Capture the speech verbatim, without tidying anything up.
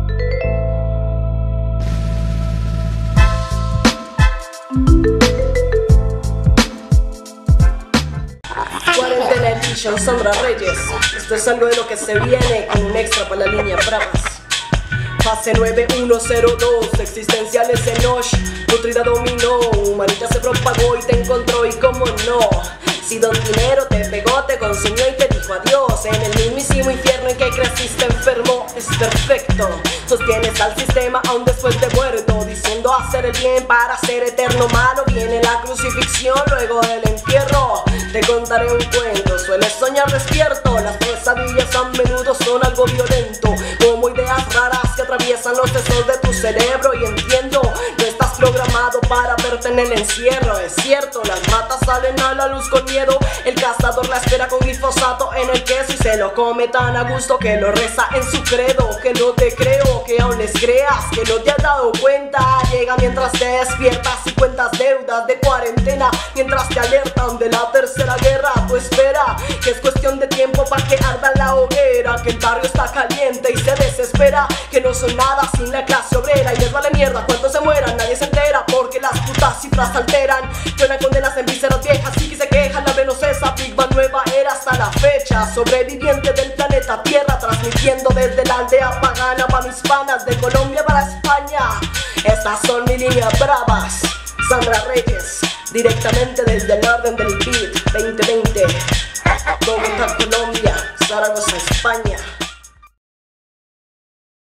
Cuarentena Edition, Sandra Reyes. Esto es algo de lo que se viene con un extra para la línea Bravas. Fase nueve uno cero dos, existenciales en Osh, nutrida dominó, humanita se propagó y te encontró y como no. Si don dinero te pegó, te consumió y te dijo adiós. En el mismísimo infierno en que creciste enfermo, es perfecto. Sostienes al sistema aún después de muerto, diciendo hacer el bien para ser eterno malo. Viene la crucifixión luego del entierro. Te contaré un cuento, sueles soñar despierto. Las pesadillas a menudo son algo violento, como ideas raras que atraviesan los tesoros de tu cerebro. Y entiendo, no estás programado para verte en el encierro. Es cierto, las ratas salen a la luz con miedo. El cazador la espera con glifosato en el queso y se lo come tan a gusto que lo reza en su credo. Que no te creo, que aún les creas, que no te has dado cuenta. Llega mientras te despiertas y cuentas deudas de cuarentena, mientras te alertan de la tercera guerra. Tú espera, que es cuestión de tiempo para que arda la hoguera, que el barrio está caliente y se desespera, que no son nada sin la clase obrera y les vale mierda cuántos se mueran, nadie se entera porque las putas cifras alteran. Suenan condenas en vísceras viejas y que se quejan, la menos esa Big Bang nueva era hasta la fecha. Sobreviviente del planeta Tierra, transmitiendo desde la aldea pagana para mis panas de Colombia para España. Estas son mis líneas bravas, Sandra Reyes, directamente desde el orden del beat veinte veinte, Bogotá, Colombia, Zaragoza, España.